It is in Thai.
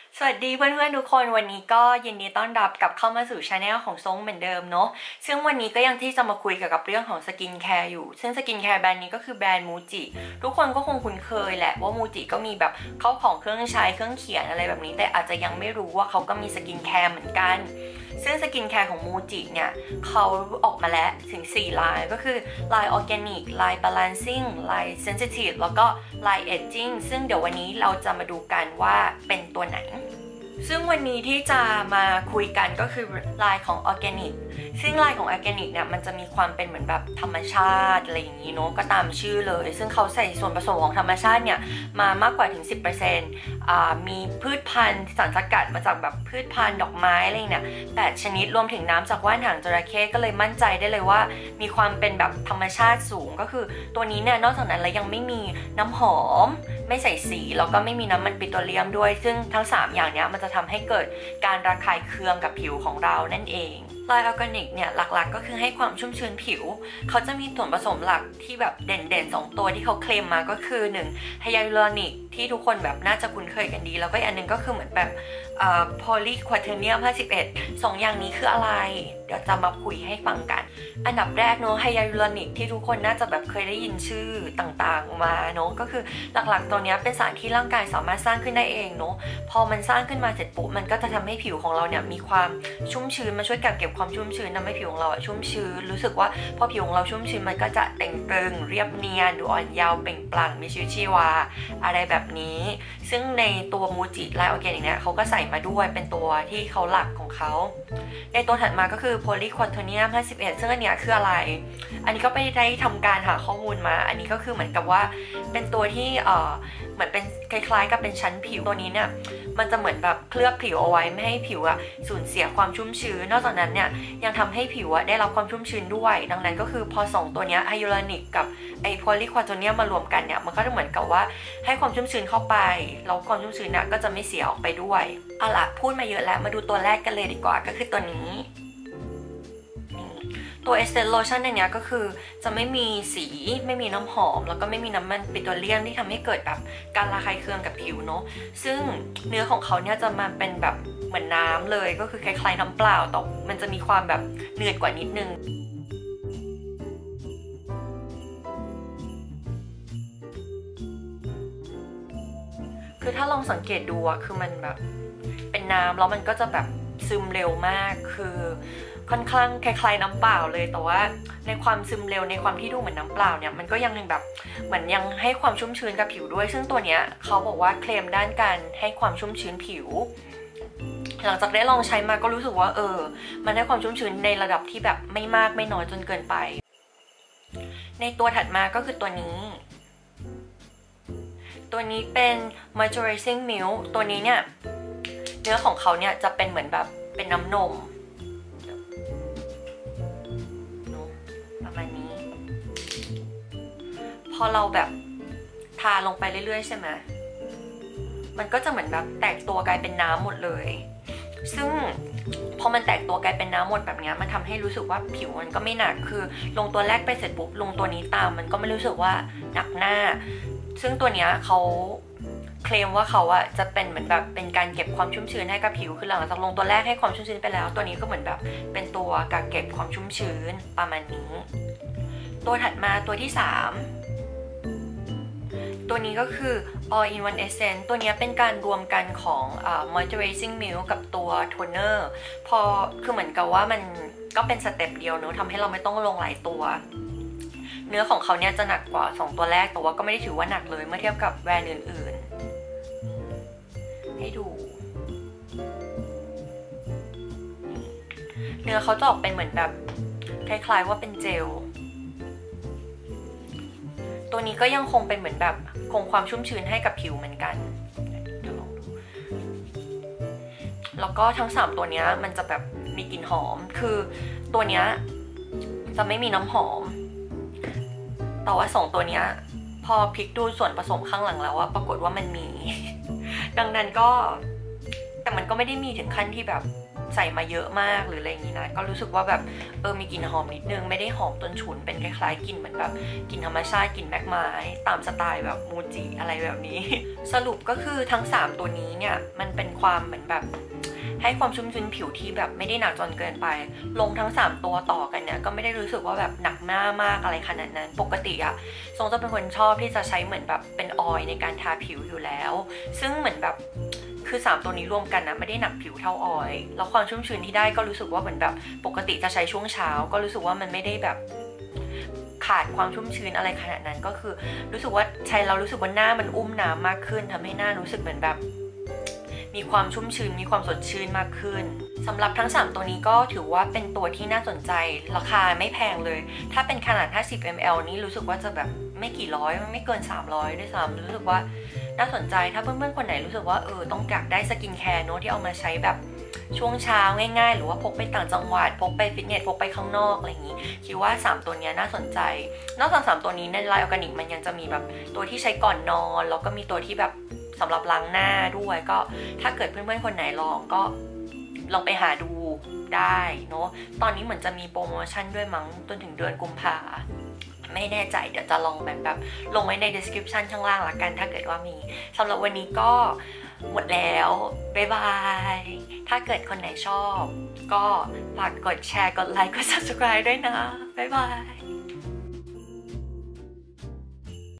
สวัสดีเพื่อนๆทุกคนวันนี้ก็ยินดีต้อนรับกลับเข้ามาสู่ชาแนลของซงเหมือนเดิมเนาะซึ่งวันนี้ก็ยังที่จะมาคุยเกี่ยวกับเรื่องของสกินแคร์อยู่ซึ่งสกินแคร์แบรนด์นี้ก็คือแบรนด์มูจิทุกคนก็คงคุ้นเคยแหละว่ามูจิก็มีแบบเข้าของเครื่องใช้เครื่องเขียนอะไรแบบนี้แต่อาจจะยังไม่รู้ว่าเขาก็มีสกินแคร์เหมือนกันซึ่งสกินแคร์ของมูจิเนี่ยเขาออกมาแล้วถึง4ลายก็คือลายออร์แกนิกลายบาลานซิ่งลายเซนซิทีฟแล้วก็ลายเอจจิ้งซึ่งเดี๋ยววันนี้เราจะมาดูกันว่าเป็นตัวไหนซึ่งวันนี้ที่จะมาคุยกันก็คือลายของออร์แกนิกซึ่งลายของออร์แกนิกเนี่ยมันจะมีความเป็นเหมือนแบบธรรมชาติอะไรอย่างนี้เนาะก็ตามชื่อเลยซึ่งเขาใส่ส่วนผสมของธรรมชาติเนี่ยมามากกว่าถึง 10%มีพืชพันธุ์สารสกัดมาจากแบบพืชพันธุ์ดอกไม้อะไรเนี่ย8ชนิดรวมถึงน้ำจากว่านหางจระเข้ก็เลยมั่นใจได้เลยว่ามีความเป็นแบบธรรมชาติสูงก็คือตัวนี้เนี่ยนอกจากนั้นแล้วยังไม่มีน้ำหอมไม่ใส่สีแล้วก็ไม่มีน้ำมันปิโตรเลียมด้วยซึ่งทั้ง3อย่างเนี้ยมันจะทำให้เกิดการระคายเคืองกับผิวของเรานั่นเองลายออร์แกนิกเนี่ยหลักๆก็คือให้ความชุ่มชื้นผิวเขาจะมีส่วนผสมหลักที่แบบเด่นๆ2ตัวที่เขาเคลมมาก็คือ1ไฮยาลูรอนิกที่ทุกคนแบบน่าจะคุ้นเคยกันดีแล้วก็อีกอันนึงก็คือเหมือนแบบโพลีควอเทเนียม51 2อย่างนี้คืออะไรเดี๋ยวจะมาคุยให้ฟังกันอันดับแรกเนาะไฮยาลูรอนิกที่ทุกคนน่าจะแบบเคยได้ยินชื่อต่างๆมาเนาะก็คือหลักๆตัวนี้เป็นสารที่ร่างกายสามารถสร้างขึ้นได้เองเนาะพอมันสร้างขึ้นมาเสร็จปุ๊บมันก็จะทำให้ผิวของเราเนี่ยมีความชุ่มชื้นมาช่วยกักเก็บความชุ่มชื้นทำให้ผิวของเราชุ่มชื้นรู้สึกว่าพอผิวของเราชุ่มชื้นมันก็จะเต่งตึงเรียบเนียนดูอ่อนเยาว์เปล่งปลั่งมีชีวิตชีวาอะไรแบบนี้ซึ่งในตัวมูจิลายออร์แกนิกเนี่ยเขาก็ใส่มาด้วยเป็นตัวที่เขาหลักของเขาในตัวถัดมาก็คือโพลีควอเทเนียม51ซึ่งอันเนี้ยคืออะไรอันนี้ก็ไปได้ทำการหาข้อมูลมาอันนี้ก็คือเหมือนกับว่าเป็นตัวที่เหมือนเป็นคล้ายๆกับเป็นชั้นผิวตัวนี้เนี่ยมันจะเหมือนแบบเคลือบผิวเอาไว้ไม่ให้ผิวสูญเสียความชุ่มชื้นนอกจากนั้นเนี่ยยังทำให้ผิวได้รับความชุ่มชื้นด้วยดังนั้นก็คือพอ2ตัวนี้ไฮยูรานิกกับไอโพลีควอเทเนียมมารวมกันเนี่ยมันก็จะเหมือนกับว่าให้ความชุ่มชื้นเข้าไปแล้วความชุ่มชื้นก็จะไม่เสียออกไปด้วยเอาล่ะพูดมาเยอะแล้วมาดูตัวแรกกันเลยดีกว่าก็คือตัวนี้ตัวเอสเตนโลชั่นในนี้ก็คือจะไม่มีสีไม่มีน้ำหอมแล้วก็ไม่มีน้ำมันปิโตรเลียมที่ทำให้เกิดแบบการระคายเคืองกับผิวเนาะซึ่งเนื้อของเขาเนี่ยจะมาเป็นแบบเหมือนน้ำเลยก็คือคล้ายๆน้ำเปล่าแต่มันจะมีความแบบเนืดกว่านิดนึงคือถ้าลองสังเกตดูคือมันแบบเป็นน้ำแล้วมันก็จะแบบซึมเร็วมากคือค่อนข้างคล้ายๆน้ำเปล่าเลยแต่ว่าในความซึมเร็วในความที่ดูเหมือนน้ำเปล่าเนี่ยมันก็ยังแบบเหมือนยังให้ความชุ่มชื้นกับผิวด้วยซึ่งตัวเนี้ยเขาบอกว่าเคลมด้านการให้ความชุ่มชื้นผิวหลังจากได้ลองใช้มาก็รู้สึกว่ามันให้ความชุ่มชื้นในระดับที่แบบไม่มากไม่น้อยจนเกินไปในตัวถัดมาก็คือตัวนี้เป็น moisturizing milk ตัวนี้เนี่ยเนื้อของเขาเนี่ยจะเป็นเหมือนแบบเป็นน้ำนมประมาณนี้พอเราแบบทาลงไปเรื่อยๆใช่ไหมมันก็จะเหมือนแบบแตกตัวกลายเป็นน้ำหมดเลยซึ่งพอมันแตกตัวกลายเป็นน้ำหมดแบบนี้มันทำให้รู้สึกว่าผิวมันก็ไม่หนักคือลงตัวแรกไปเสร็จปุ๊บลงตัวนี้ตามมันก็ไม่รู้สึกว่าหนักหน้าซึ่งตัวเนี้ยเขาเคลมว่าเขาจะเป็นเหมือนแบบเป็นการเก็บความชุ่มชื้นให้กับผิวคือหลังจากลงตัวแรกให้ความชุ่มชื้นไปแล้วตัวนี้ก็เหมือนแบบเป็นตัวกักเก็บความชุ่มชื้นประมาณนี้ตัวถัดมาตัวที่3ตัวนี้ก็คือ all in one essence ตัวนี้เป็นการรวมกันของ moisturizing milk กับตัว toner พอคือเหมือนกับว่ามันก็เป็นสเต็ปเดียวเนอะทำให้เราไม่ต้องลงหลายตัวเนื้อของเขาเนี่ยจะหนักกว่า2ตัวแรกแต่ว่าก็ไม่ได้ถือว่าหนักเลยเมื่อเทียบกับแบรนด์อื่นๆให้ดูเนื้อเขาจะออกเป็นเหมือนแบบคล้ายๆว่าเป็นเจลตัวนี้ก็ยังคงเป็นเหมือนแบบคงความชุ่มชื้นให้กับผิวเหมือนกันเดี๋ยวลองดูแล้วก็ทั้ง3ตัวนี้มันจะแบบมีกลิ่นหอมคือตัวนี้จะไม่มีน้ำหอมแต่ว่า2ตัวนี้พอพลิกดูส่วนผสมข้างหลังแล้วปรากฏว่ามันมีดังนั้นก็แต่มันก็ไม่ได้มีถึงขั้นที่แบบใส่มาเยอะมากหรืออะไรอย่างนี้นะก็รู้สึกว่าแบบมีกลิ่นหอมนิดนึงไม่ได้หอมจนฉุนเป็นคล้ายๆกลิ่นเหมือนแบบกลิ่นธรรมชาติกลิ่นแมกไม้ตามสไตล์แบบมูจิอะไรแบบนี้ สรุปก็คือทั้ง3ตัวนี้เนี่ยมันเป็นความเหมือนแบบให้ความชุ่มชื้นผิวที่แบบไม่ได้หนักจนเกินไปลงทั้ง3ตัวต่อกันเนี่ยก็ไม่ได้รู้สึกว่าแบบหนักหน้ามากอะไรขนาดนั้นปกติอะทรงจะเป็นคนชอบที่จะใช้เหมือนแบบเป็นออยล์ในการทาผิวอยู่แล้วซึ่งเหมือนแบบคือ3ตัวนี้รวมกันนะไม่ได้หนักผิวเท่าออยล์แล้วความชุ่มชื้นที่ได้ก็รู้สึกว่าเหมือนแบบปกติจะใช้ช่วงเช้าก็รู้สึกว่ามันไม่ได้แบบขาดความชุ่มชื้นอะไรขนาดนั้นก็คือรู้สึกว่าใช้เรารู้สึกว่าหน้ามันอุ้มน้ำมากขึ้นทำให้หน้ารู้สึกเหมือนแบบมีความชุ่มชื้นมีความสดชื่นมากขึ้นสำหรับทั้ง3ตัวนี้ก็ถือว่าเป็นตัวที่น่าสนใจราคาไม่แพงเลยถ้าเป็นขนาด50 ml นี่รู้สึกว่าจะแบบไม่กี่ร้อยไม่เกิน300ด้วยซ้ำรู้สึกว่าน่าสนใจถ้าเพื่อนๆคนไหนรู้สึกว่าต้องอยากได้สกินแคร์เนอะที่เอามาใช้แบบช่วงเช้าง่ายๆหรือว่าพกไปต่างจังหวัดพกไปฟิตเนสพกไปข้างนอกอะไรอย่างนี้คิดว่า3ตัวนี้น่าสนใจนอกจาก3ตัวนี้ในไลน์ออร์แกนิกมันยังจะมีแบบตัวที่ใช้ก่อนนอนแล้วก็มีตัวที่แบบสำหรับล้างหน้าด้วยก็ถ้าเกิดเพื่อนๆคนไหนลองก็ลองไปหาดูได้เนาะตอนนี้เหมือนจะมีโปรโมชั่นด้วยมั้งจนถึงเดือนกุมภาไม่แน่ใจเดี๋ยวจะลองแบบลงไว้ใน description ข้างล่างละกันถ้าเกิดว่ามีสำหรับวันนี้ก็หมดแล้วบ๊ายบายถ้าเกิดคนไหนชอบก็ฝากกดแชร์กดไลค์กด subscribe ด้วยนะบ๊ายบาย